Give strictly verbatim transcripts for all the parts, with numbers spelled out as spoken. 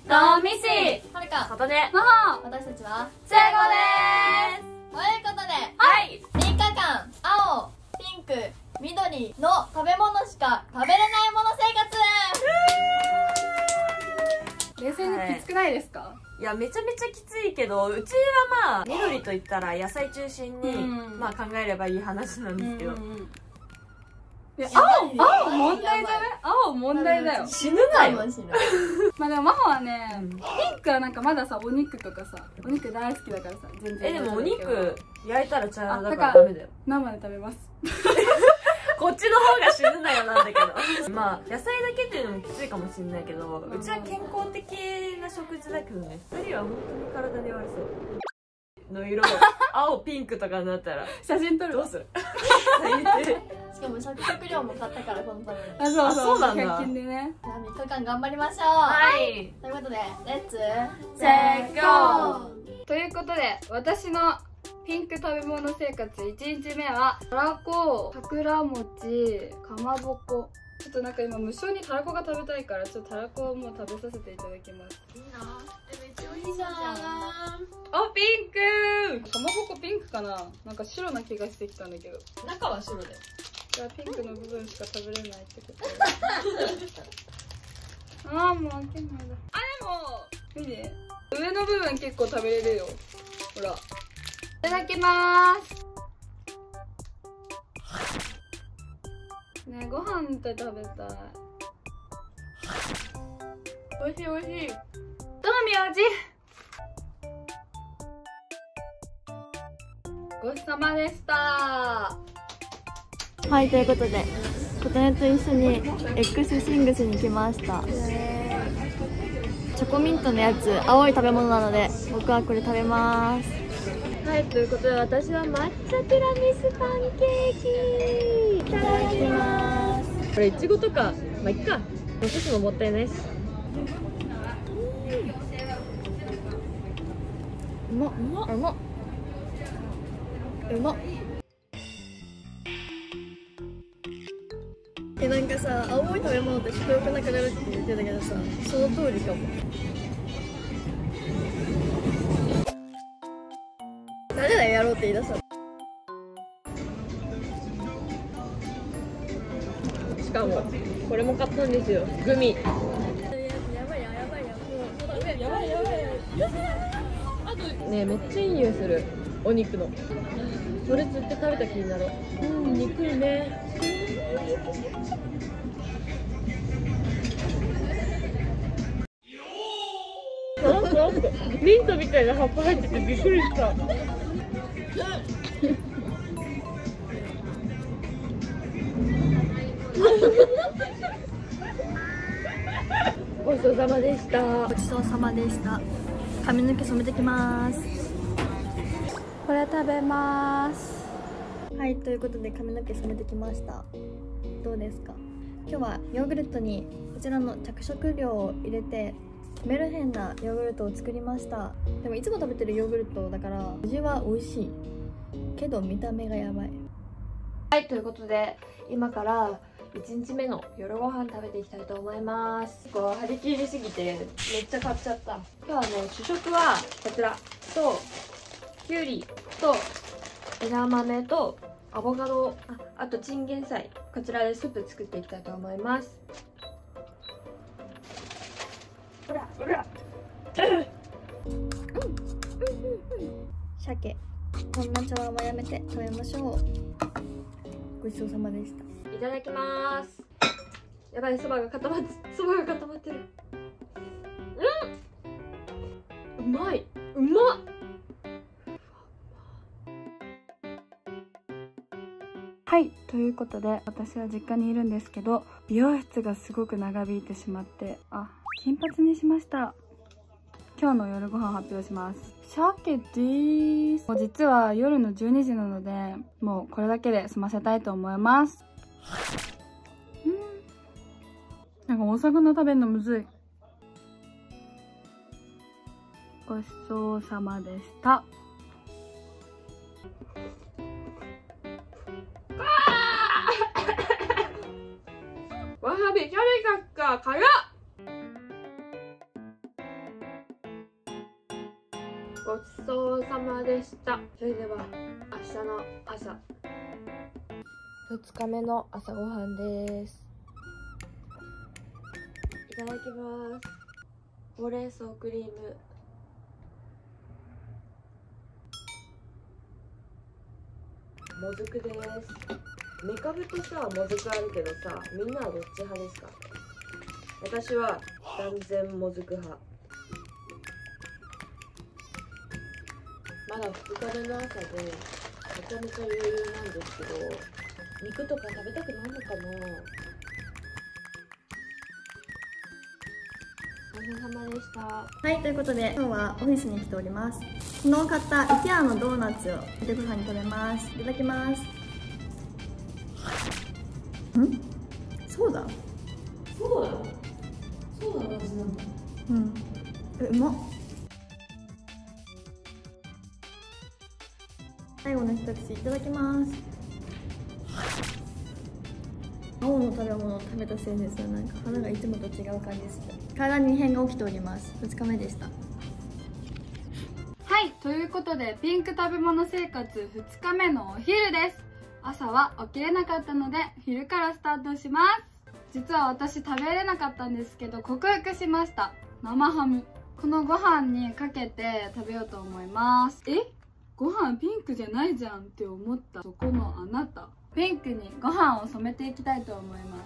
とみしはるか、 ことねまほ私たちはせいごでということで、 はいみっかかん青、ピンク、緑の食べ物しか食べれないもの生活。 冷静にきつくないですか？ いやめちゃめちゃきついけど、うちはまあ緑といったら野菜中心に、 うん、 まあ考えればいい話なんですけど、 うんうんうん、いや青青問題じゃない？青問題だよ。 死ぬなよ。 まあでも真帆はね、 うん、 ピンクはなんかまださ、お肉とかさ、お肉大好きだからさ、全然。 えでもお肉焼いたら茶だかだかららダメだよ。 生で食べます。 こっちの方が死ぬなよなんだけどまあ野菜だけっていうのもきついかもしれないけど、うちは健康的な食事だけどね、ふたりは本当に体に悪そうの色青ピンクとかになったら写真撮る。 どうするしかも着色料も買ったからこのために。 あ、そうそうあそうなんだひゃく均でね。 じゃあみっかかん頑張りましょう。 はいということで、レッツせーゴということで、私のピンク食べ物生活いちにちめはたらこ、桜餅、かまぼこ。ちょっとなんか今無性にたらこが食べたいから、ちょっとたらこをもう食べさせていただきます。 いいな。え、めっちゃ美味しいじゃん。 あ、ピンク。かまぼこピンクかな、なんか白な気がしてきたんだけど。 中は白で。 じゃあピンクの部分しか食べれないってことああ、もう開けないだ。あ、でも見て、上の部分結構食べれるよ。ほら、いただきまーす。ねえ、ご飯と食べたい。おいしいおいしい。どのみ味。ごちそうさまでした。 はい、ということで、琴音と一緒に X シングスに来ました。チョコミントのやつ、青い食べ物なので僕はこれ食べます。はい、ということで私は抹茶ティラミスパンケーキいただきます。 これいちごとかまあいっか、残すのもったいないし。 うまっ、うまっ、うまっ、うまっ。え、なんかさ、青い食べ物って食欲なくなるって言ってたけどさ、その通りかも。誰だよやろうって言い出したの。 しかもこれも買ったんですよ、グミ。 やばいやばいやばいやもうやばいやばいやばい。 ねえめっちゃいい匂いする、お肉の。それ釣って食べた気になる。うん、肉いね。なんかなんかミントみたいな葉っぱ入っててびっくりした。ごちそうさまでした。 ごちそうさまでした。髪の毛染めてきます。 これ食べます。 はい、ということで髪の毛染めてきました。どうですか？今日はヨーグルトにこちらの着色料を入れてメルヘンなヨーグルトを作りました。でもいつも食べてるヨーグルトだから味は美味しいけど見た目がやばい。 はい、ということで今からいちにちめの夜ご飯食べていきたいと思います。こう張り切りすぎてめっちゃ買っちゃった。今日はね、主食はこちらときゅうりと枝豆とアボカド、あ、あとチンゲン菜、こちらでスープ作っていきたいと思います。ほらほら鮭、こんな茶碗はやめて食べましょう。ごちそうさまでした。 いただきます。やばい、そばが固まって、そばが固まってる。うん、うまい、うまっ。 はい、ということで私は実家にいるんですけど、美容室がすごく長引いてしまって、あ、金髪にしました。今日の夜ご飯発表します。鮭でーす。もう実は夜のじゅうにじなので、もうこれだけで済ませたいと思います。うん、なんかお魚食べるのむずい。ごちそうさまでした。 わさびキャベツか辛っ。 ごちそうさまでした。それでは明日の朝、ふつかめの朝ごはんです。いただきます。ほうれん草クリーム、もずくです。めかぶとさ、もずくあるけどさ、みんなはどっち派ですか？私は断然もずく派。まだふつかめの朝でめちゃめちゃ余裕なんですけど、肉とか食べたくなるのかな。お疲れ様でした。 はい、ということで今日はオフィスに来ております。昨日買った IKEA のドーナツを夕ご飯に食べます。いただきます。ん？そうだそうだそうだの味なんだ。 うん、え、うまっ。最後の一口いただきます。青の食べ物を食べたせいです。なんか肌がいつもと違う感じです。体に異変が起きております。ふつかめでした。 はい、ということでピンク食べ物生活ふつかめのお昼です。朝は起きれなかったので昼からスタートします。実は私食べれなかったんですけど克服しました。生ハム、このご飯にかけて食べようと思います。え、ご飯ピンクじゃないじゃんって思ったそこのあなた、ピンクにご飯を染めていきたいと思います。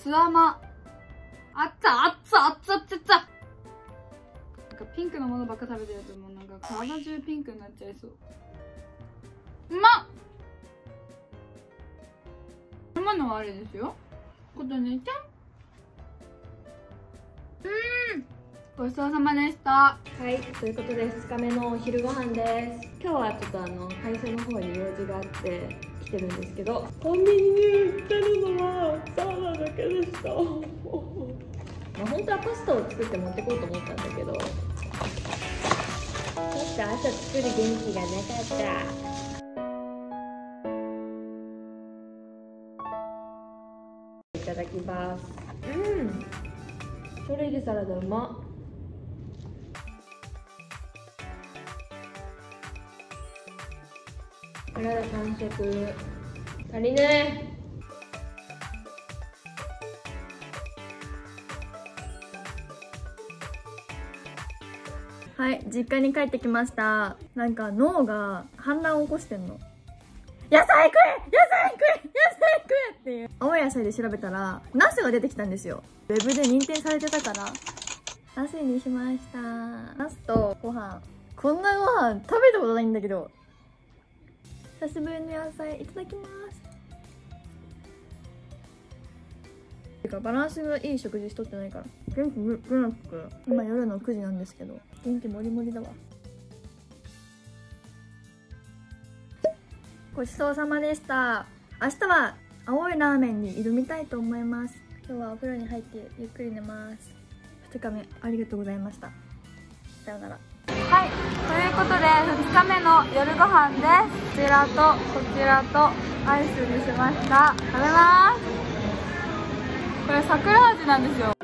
すあま、あっつあっつあっつあっつあっつ、なんかピンクのものばっか食べてるともうなんか体中ピンクになっちゃいそう。うまっ。今のはあれですよ、ことねちゃん。うーん、ごちそうさまでした。 はい、ということでふつかめのお昼ご飯です。今日はちょっとあの会社の方に用事があって来てるんですけど、コンビニに売ってるのはサラダだけでした。まあ本当はパスタを作って持ってこうと思ったんだけど、ちょっと朝作る元気がなかった。いただきます。うん、それでサラダうまっ。サラダ完食。足りねえ。 はい、実家に帰ってきました。なんか脳が反乱を起こしてんの。野菜食え、野菜食え、野菜食えっていう。青い野菜で調べたらナスが出てきたんですよ。ウェブで認定されてたからナスにしました。ナスとご飯、こんなご飯食べたことないんだけど、久しぶりの野菜いただきます。てかバランスがいい食事しとってないから元気ぐぐなく、今夜のくじなんですけど元気もりもりだわ。ごちそうさまでした。明日は青いラーメンに挑みたいと思います。今日はお風呂に入ってゆっくり寝ます。ふつかめありがとうございました。さようなら。 はい、ということでふつかめの夜ご飯です。こちらとこちらとアイスにしました。食べます。これ桜味なんですよ。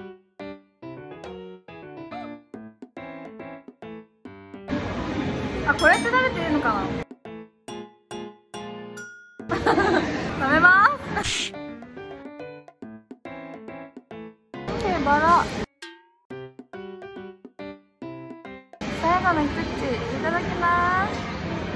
あ、これって食べていいのかな。食べます。え、バラ。最後の一口いただきます。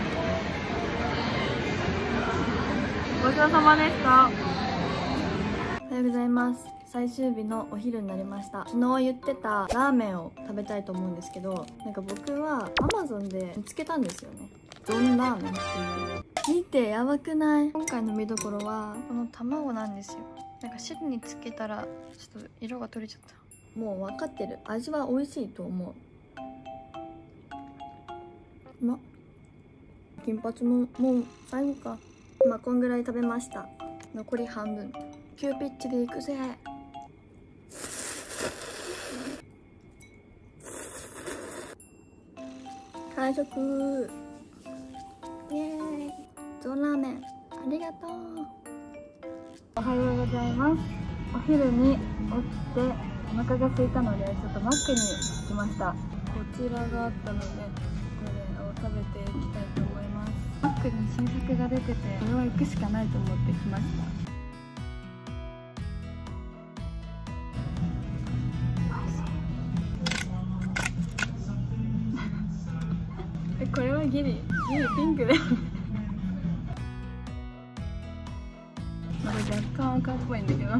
ごちそうさまでした。 おはようございます。最終日のお昼になりました。昨日言ってたラーメンを食べたいと思うんですけど、なんか僕は アマゾン で見つけたんですよね。ゾンラーメンっていう。見て、やばくない？今回の見どころはこの卵なんですよ。なんか汁につけたらちょっと色が取れちゃった。もう分かってる。味は美味しいと思う。うまっ。金髪ももう最後か。まあこんぐらい食べました。残り半分。急ピッチでいくぜ。完食。イエーイ。ゾンラーメンありがとう。 おはようございます。お昼に起きてお腹が空いたのでちょっとマックに来ました。こちらがあったのでこ食べていきたいと思います。マックに新作が出てて、これは行くしかないと思ってきました。え、これはギリギリピンクでまだ若干赤っぽいんだけど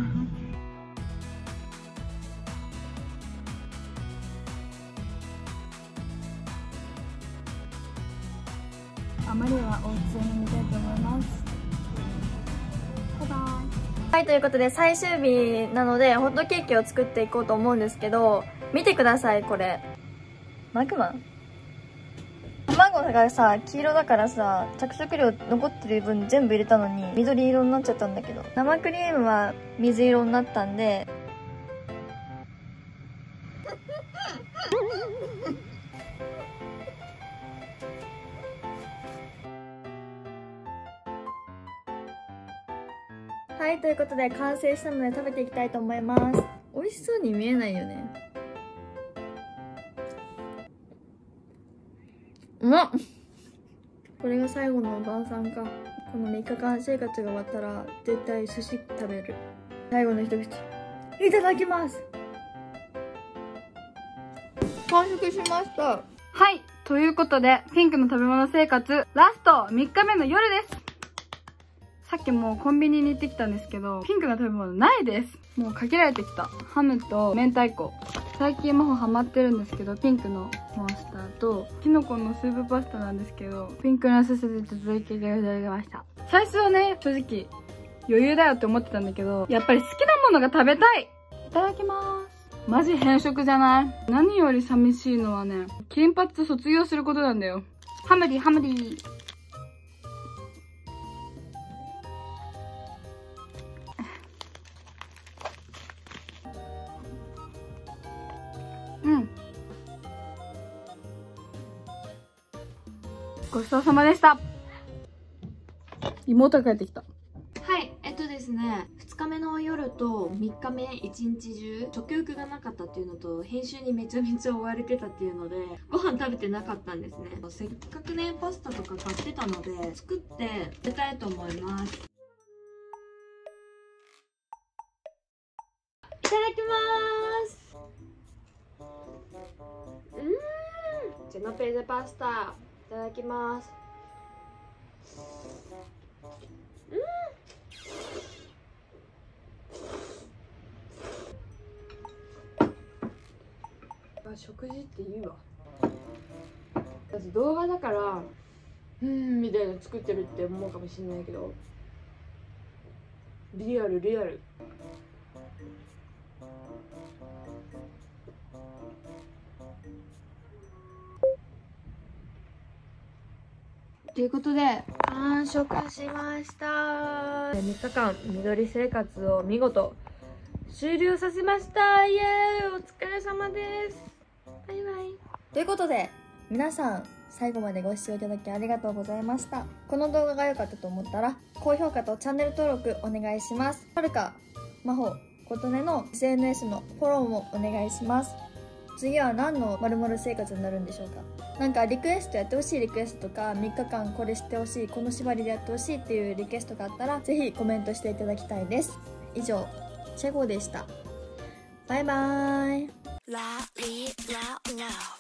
あまりはお家に見たいと思います。バイバイ。 はい、ということで最終日なのでホットケーキを作っていこうと思うんですけど、見てくださいこれ。マグマ卵がさ黄色だからさ、着色料残ってる分全部入れたのに緑色になっちゃったんだけど、生クリームは水色になったんではい、ということで完成したので食べていきたいと思います。美味しそうに見えないよね。うまっ。これが最後の晩餐か。このみっかかん生活が終わったら絶対寿司食べる。最後の一口いただきます。完食しました。 はい、ということでピンクの食べ物生活ラストみっかめの夜です。さっきもうコンビニに行ってきたんですけど、ピンクの食べ物ないです。もう限られてきた。ハムと明太子。最近マホハマってるんですけど、ピンクのモンスターとキノコのスープパスタなんですけど、ピンクのすすで続きがいただきました。最初はね、正直余裕だよって思ってたんだけど、やっぱり好きなものが食べたい。いただきます。マジ変色じゃない？何より寂しいのはね、金髪卒業することなんだよ。ハムリーハムリー。うん。ごちそうさまでした。妹が帰ってきた。 はい、えっとですね、ふつかめの夜とみっかめ一日中食欲がなかったっていうのと、編集にめちゃめちゃ追われてたっていうのでご飯食べてなかったんですね。せっかくねパスタとか買ってたので作って食べたいと思います。いただきます。うーん、ジェノペーゼパスタいただきます。うん、食事っていいわ。だって動画だからうんみたいな作ってるって思うかもしれないけど、リアルリアル。ということで完食しました。みっかかん緑生活を見事終了させました。イエーイ、お疲れ様です。バイバイ。 ということで皆さん最後までご視聴いただきありがとうございました。この動画が良かったと思ったら高評価とチャンネル登録お願いします。はるか、まほ、ことねの エスエヌエス のフォローもお願いします。次は何の〇〇生活になるんでしょうか。なんかリクエストやってほしいリクエストとか、みっかかんこれしてほしい、この縛りでやってほしいっていうリクエストがあったらぜひコメントしていただきたいです。以上、チェゴでした。バイバーイ。